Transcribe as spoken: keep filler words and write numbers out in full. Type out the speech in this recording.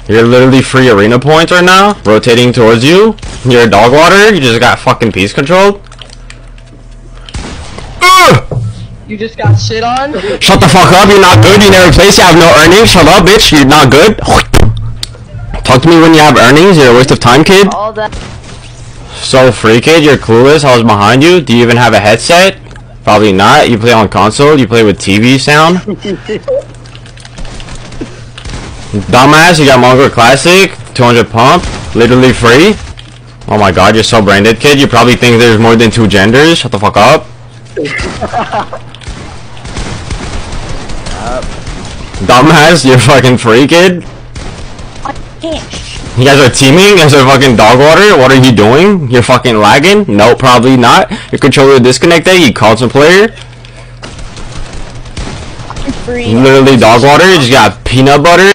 You're literally free arena points right now, rotating towards you. You're a dog water. You just got fucking piece controlled. Ugh! You just got shit on? Shut the fuck up. You're not good. You never place. You have no earnings. Shut up, bitch. You're not good. Talk to me when you have earnings. You're a waste of time, kid. All that. So free, kid. You're clueless. I was behind you. Do you even have a headset? Probably not. You play on console. You play with T V sound. Dumbass, you got Mongo Classic, two hundred pump, literally free. Oh my god, you're so brain dead, kid. You probably think there's more than two genders. Shut the fuck up. Dumbass, you're fucking free, kid. You guys are teaming? You guys are fucking dog water? What are you doing? You're fucking lagging? No, probably not. Your controller disconnected, you called some player. Free. Literally dog water, you just got peanut butter.